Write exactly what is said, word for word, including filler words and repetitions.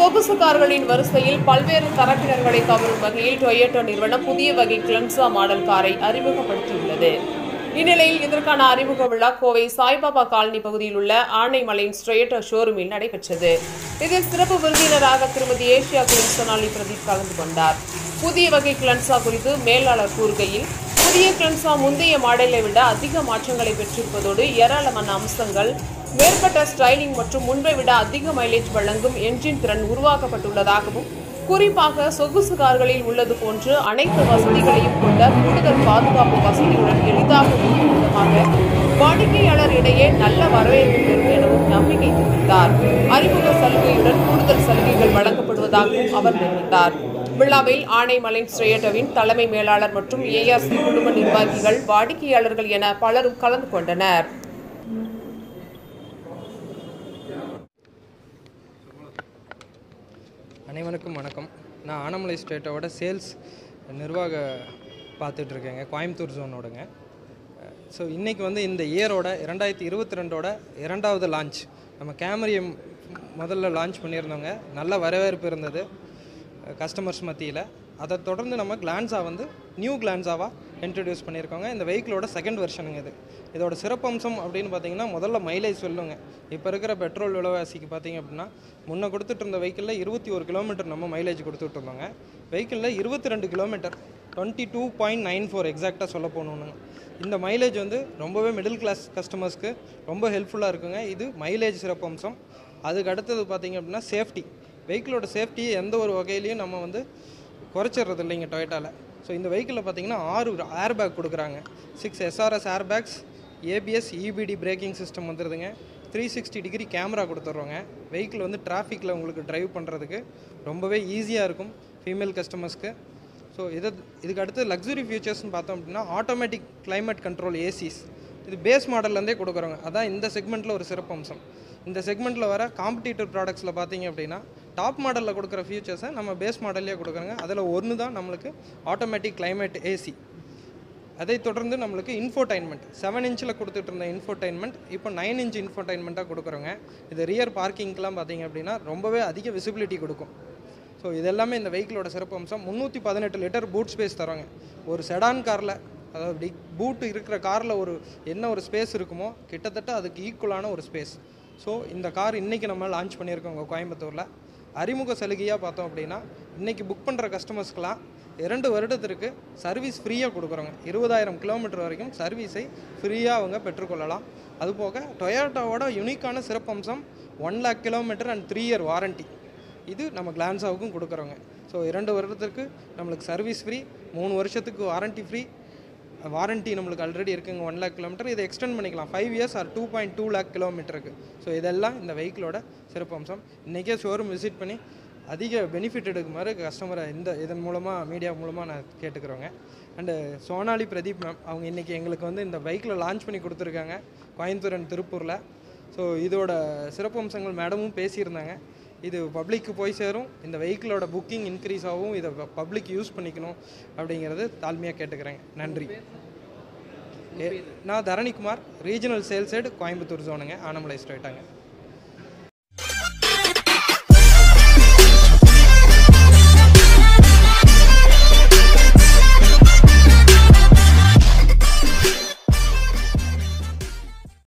சொகுசு கார்களின் வரிசையில் பல்வேறு தரப்பினர்களை கவரும் வகையில் டொயோட்டா நிறுவனம் புதிய வகை கிளன்சா மாடல் காரை அறிமுகப்படுத்தியுள்ளது. இந்நிலையில் இதற்கான அறிமுக விழா கோவை சாய்பாபா காலனி பகுதியில் உள்ள ஆனைமலையின் டொயோட்டா ஷோரூமில் நடைபெற்றது. இதில் சிறப்பு விருந்தினராக திருமதி ஏசியா குலின்சனாலி பிரதீப் கலந்து கொண்டார். புதிய வகை கிளன்சா குறித்து மேலாளர் கூறுகையில், புதிய கிளன்சா முந்தைய மாடலை விட அதிக மாற்றங்களை பெற்றிருப்பதோடு ஏராளமான அம்சங்கள், மேற்பட்ட ஸ்டைலிங் மற்றும் முன்பை விட அதிக மைலேஜ் வழங்கும் என்ஜின் திறன் உருவாக்கப்பட்டுள்ளதாகவும், குறிப்பாக சொகுசு கார்களில் உள்ளது போன்று அனைத்து வசதிகளையும் கொண்ட கூடுதல் பாதுகாப்பு வசதியுடன் எளிதாக இயக்கும் விதமாக வாடிக்கையாளர் இடையே நல்ல வரவேற்பு பெறும் எனவும் நம்பிக்கை தெரிவித்தார். அறிமுக சலுகையுடன் கூடுதல் சலுகைகள் வழங்கப்படுவதாகவும் அவர் தெரிவித்தார். விழாவில் ஆனைமலை டொயோட்டாவின் தலைமை மேலாளர் மற்றும் ஏஆர்சி குழும நிர்வாகிகள், வாடிக்கையாளர்கள் என பலரும் கலந்து கொண்டனர். அனைவருக்கும் வணக்கம். நான் ஆனமலை ஸ்டேட்டோட சேல்ஸ் நிர்வாக பார்த்துட்டு இருக்கேங்க, கோயம்புத்தூர் ஜோனோடங்க. ஸோ இன்றைக்கி வந்து இந்த இயரோட இரண்டாயிரத்தி இருபத்தி ரெண்டோட இரண்டாவது லான்ச். நம்ம கேமரியை முதல்ல லான்ச் பண்ணியிருந்தோங்க. நல்ல வரவேற்பு இருந்தது கஸ்டமர்ஸ் மத்தியில். அதை தொடர்ந்து நம்ம கிளான்ஸா வந்து நியூ கிளான்ஸாவாக இன்ட்ரடியூஸ் பண்ணியிருக்கோங்க. இந்த வெஹிக்கிளோட செகண்ட் வெர்ஷனுங்க இது. இதோட சிறப்பம்சம் அப்படின்னு பார்த்தீங்கன்னா, முதல்ல மைலேஜ் சொல்லுங்க. இப்போ இருக்கிற பெட்ரோல் விலைவாசிக்கு பார்த்தீங்க அப்படின்னா, முன்னே கொடுத்துட்டு இருந்த வெஹிக்கிளில் இருபத்தி ஒரு கிலோமீட்டர் நம்ம மைலேஜ் கொடுத்துட்டு இருந்தோங்க. வெஹிக்கிளில் இருபத்தி ரெண்டு kilometre twenty two point nine four எக்ஸாக்டாக சொல்ல போகணுங்க. இந்த மைலேஜ் வந்து ரொம்பவே மிடில் கிளாஸ் கஸ்டமர்ஸ்க்கு ரொம்ப ஹெல்ப்ஃபுல்லாக இருக்குங்க. இது மைலேஜ் சிறப்பம்சம். அதுக்கு அடுத்தது பார்த்தீங்க அப்படின்னா சேஃப்டி. வெஹிக்கிளோட சேஃப்டியை எந்த ஒரு வகையிலையும் நம்ம வந்து குறைச்சிடுறது இல்லைங்க டொயோட்டாவில். ஸோ இந்த வெஹிக்கிளில் பார்த்தீங்கன்னா ஆறு ஏர் பேக் கொடுக்குறாங்க. Six SRS air bags, ABS EBD braking system வந்துடுதுங்க. த்ரீ சிக்ஸ்டி டிகிரி கேமரா கொடுத்துட்றோங்க. வெஹிக்கிள் வந்து டிராஃபிக்கில் உங்களுக்கு ட்ரைவ் பண்ணுறதுக்கு ரொம்பவே ஈஸியாக இருக்கும் ஃபீமேல் கஸ்டமர்ஸ்க்கு. ஸோ இதை இதுக்கு அடுத்து லக்ஸுரி ஃபியூச்சர்ஸ்னு பார்த்தோம் அப்படின்னா, ஆட்டோமேட்டிக் கிளைமேட் கண்ட்ரோல் ஏசிஸ். இது பேஸ் மாடல்லேருந்தே கொடுக்குறோங்க. அதான் இந்த செக்மெண்ட்டில் ஒரு சிறப்பம்சம். இந்த செக்மெண்ட்டில் வர காம்படிட்டிவ் ப்ராடக்ட்ஸில் பார்த்தீங்க அப்படின்னா, டாப் மாடலில் கொடுக்குற ஃபியூச்சர்ஸை நம்ம பேஸ் மாடல்லே கொடுக்குறோங்க. அதில் ஒன்று தான் நம்மளுக்கு ஆட்டோமேட்டிக் கிளைமேட் ஏசி. அதை தொடர்ந்து நம்மளுக்கு இன்ஃபோடைன்மெண்ட், செவன் இன்ச்சில் கொடுத்துட்டு இருந்த இன்ஃபோடைன்மெண்ட் இப்போ நைன் இன்ச் இன்ஃபோடைன்மெண்ட்டாக கொடுக்குறோங்க. இது ரியர் பார்க்கிங்க்கெலாம் பார்த்தீங்க அப்படின்னா ரொம்பவே அதிக விசிபிலிட்டி கொடுக்கும். ஸோ இதெல்லாமே இந்த வெஹிக்கிளோட சிறப்பம்சம். முந்நூற்றி பதினெட்டு லிட்டர் பூட் ஸ்பேஸ் தரோங்க. ஒரு செடான் காரில், அதாவது பிக் பூட்டு இருக்கிற காரில் ஒரு என்ன ஒரு ஸ்பேஸ் இருக்குமோ கிட்டத்தட்ட அதுக்கு ஈக்குவலான ஒரு ஸ்பேஸ். ஸோ இந்த கார் இன்றைக்கி நம்ம லான்ச் பண்ணியிருக்கோங்க கோயம்புத்தூரில். அறிமுக சலுகையாக பார்த்தோம் அப்படின்னா, இன்றைக்கி புக் பண்ணுற கஸ்டமர்ஸ்க்கெலாம் இரண்டு வருடத்திற்கு சர்வீஸ் ஃப்ரீயாக கொடுக்குறோங்க. இருபதாயிரம் கிலோமீட்டர் வரைக்கும் சர்வீஸை ஃப்ரீயாக அவங்க பெற்றுக்கொள்ளலாம். அதுபோக டொயோட்டாவோட யூனிக்கான சிறப்பம்சம் one lakh kilometre and three year warranty. இது நம்ம கிளான்ஸாவுக்கும் கொடுக்குறோங்க. ஸோ இரண்டு வருடத்திற்கு நம்மளுக்கு சர்வீஸ் ஃப்ரீ, மூணு வருஷத்துக்கு வாரண்ட்டி ஃப்ரீ. வாரண்ட்டி நம்மளுக்கு ஆல்ரெடி இருக்குங்க ஒன் லேக் கிலோமீட்டர். இதை எக்ஸ்டெண்ட் பண்ணிக்கலாம் five years or two point two lakh கிலோமீட்டருக்கு. ஸோ இதெல்லாம் இந்த வெஹிக்கிளோட சிறப்பம்சம். இன்றைக்கே ஷோரூம் விசிட் பண்ணி அதிக பெனிஃபிட் எடுக்குமாறு கஸ்டமரை இந்த இதன் மூலமாக மீடியா மூலமாக நான் கேட்டுக்கிறோங்க. அண்டு சோனாலி பிரதீப் மேம் அவங்க இன்றைக்கி எங்களுக்கு வந்து இந்த பைக்கில் லான்ச் பண்ணி கொடுத்துருக்காங்க கோயம்புத்தூர் அண்ட் திருப்பூரில். ஸோ இதோட சிறப்பம்சங்கள் மேடமும் பேசியிருந்தாங்க. இது பப்ளிக்கு போய் சேரும். இந்த வெஹிக்கிளோட புக்கிங் இன்க்ரீஸ் ஆகும். இதை பப்ளிக் யூஸ் பண்ணிக்கணும் அப்படிங்கிறது தாழ்மையாக கேட்டுக்கிறேங்க. நன்றி. நான் Dharanikumar, regional sales head Coimbatore ஜோனுங்க, ஆனமலை ஸ்ட்ரேட்டாங்க.